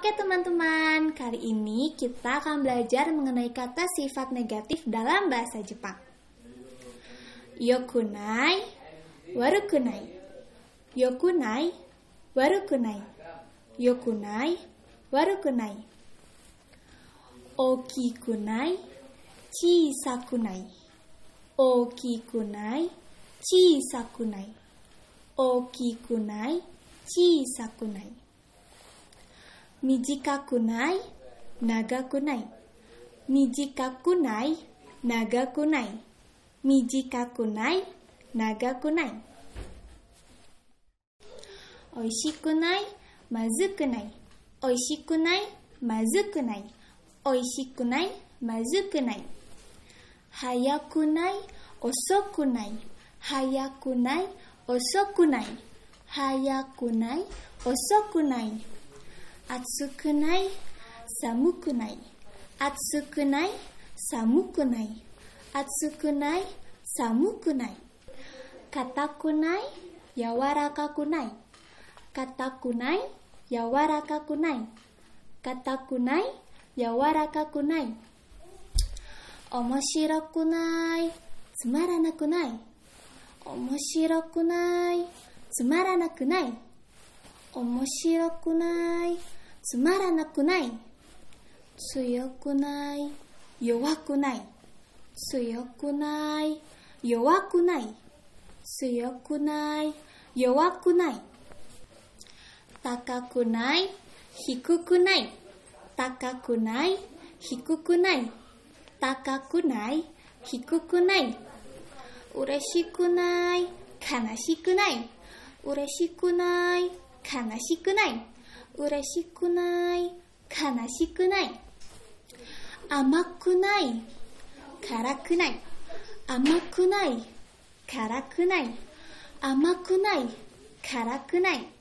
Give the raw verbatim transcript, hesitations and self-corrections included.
Oke teman-teman, kali ini kita akan belajar mengenai kata sifat negatif dalam bahasa Jepang. Yokunai, warukunai. Yokunai, warukunai. Yokunai, warukunai. Okikunai, chisakunai. Okikunai, chisakunai. Okikunai, chisakunai. Mijikakunai, nagakunai. Mijikakunai, nagakunai. Mijikakunai, nagakunai. Oishikunai, mazukunai. Oishikunai, mazukunai. Oishikunai, mazukunai. Hayakunai, osokunai. Hayakunai, osokunai. Hayakunai, osokunai. Atsukunai, samukunai. Atsukunai, samukunai. Atsukunai, samukunai. Katakunai, yawarakakunai. Katakunai, yawarakakunai. Katakunai, yawarakakunai. Omoshirokunai, tsumaranakunai. Omoshirokunai, tsumaranakunai. Omoshirokunai, tsumaranakunai. Tsuyokunai, yowakunai. Tsuyokunai, yowakunai. Tsuyokunai, yowakunai. Takakunai, hikukunai. Takakunai, hikukunai. Takakunai, hikukunai. Ureshikunai, kanashikunai. Ureshikunai, kanashikunai. Ureshikunai, kanashikunai. Amakunai, karakunai. Amakunai, karakunai. Amakunai, karakunai.